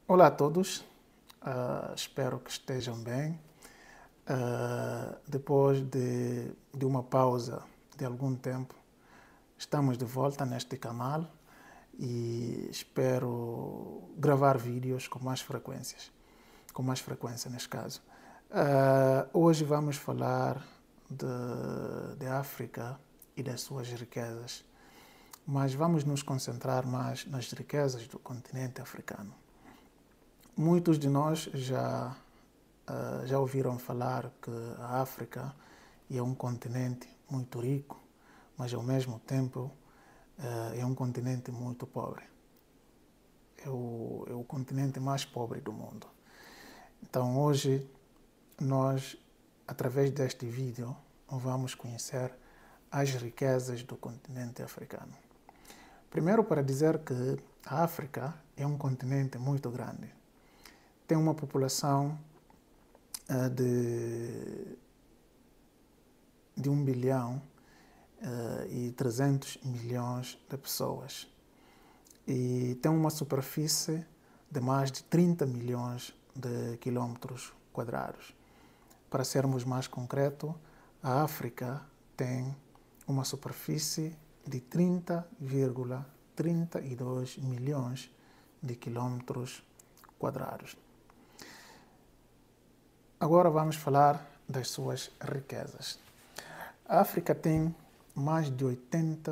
Olá a todos, espero que estejam bem. Depois de uma pausa de algum tempo, estamos de volta neste canal e espero gravar vídeos com mais frequência neste caso. Hoje vamos falar de África e das suas riquezas, mas vamos nos concentrar mais nas riquezas do continente africano. Muitos de nós já ouviram falar que a África é um continente muito rico, mas ao mesmo tempo é um continente muito pobre. É o continente mais pobre do mundo. Então hoje nós, através deste vídeo, vamos conhecer as riquezas do continente africano. Primeiro, para dizer que a África é um continente muito grande. Tem uma população de 1 bilhão e 300 milhões de pessoas. E tem uma superfície de mais de 30 milhões de quilômetros quadrados. Para sermos mais concretos, a África tem uma superfície de 30,32 milhões de quilômetros quadrados. Agora vamos falar das suas riquezas. A África tem mais de 80%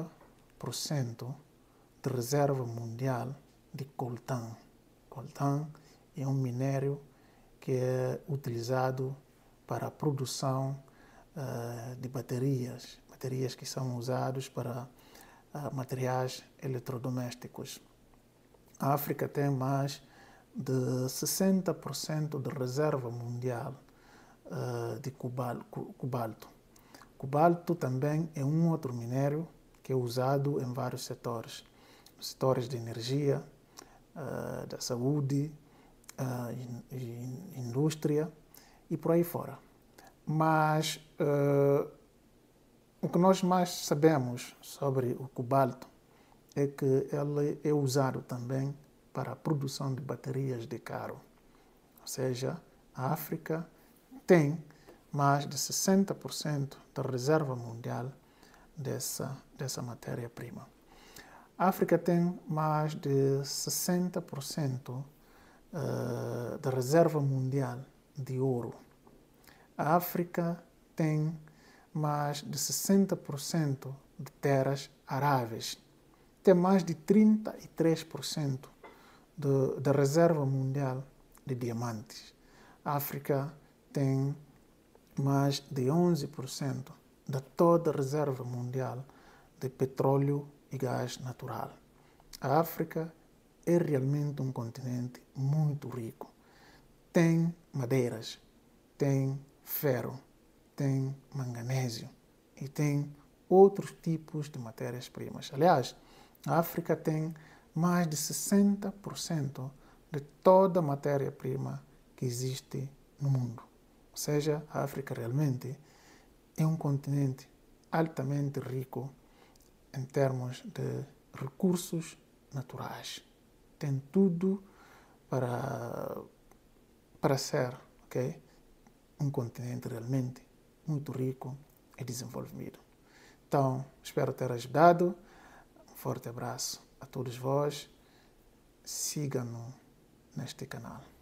de reserva mundial de coltan. Coltan é um minério que é utilizado para a produção de baterias que são usados para materiais eletrodomésticos. A África tem mais de 60% de reserva mundial de cobalto. Cobalto também é um outro minério que é usado em vários setores. Setores de energia, da saúde, indústria e por aí fora. Mas o que nós mais sabemos sobre o cobalto é que ele é usado também para a produção de baterias de carro. Ou seja, a África tem mais de 60% da reserva mundial dessa matéria-prima. A África tem mais de 60% da reserva mundial de ouro. A África tem mais de 60% de terras aráveis. Tem mais de 33% da reserva mundial de diamantes. A África tem mais de 11% de toda a reserva mundial de petróleo e gás natural. A África é realmente um continente muito rico. Tem madeiras, tem ferro, tem manganésio e tem outros tipos de matérias-primas. Aliás, a África tem mais de 60% de toda a matéria-prima que existe no mundo. Ou seja, a África realmente é um continente altamente rico em termos de recursos naturais. Tem tudo para ser, um continente realmente muito rico e desenvolvido. Então, espero ter ajudado. Um forte abraço a todos vós. Sigam-nos neste canal.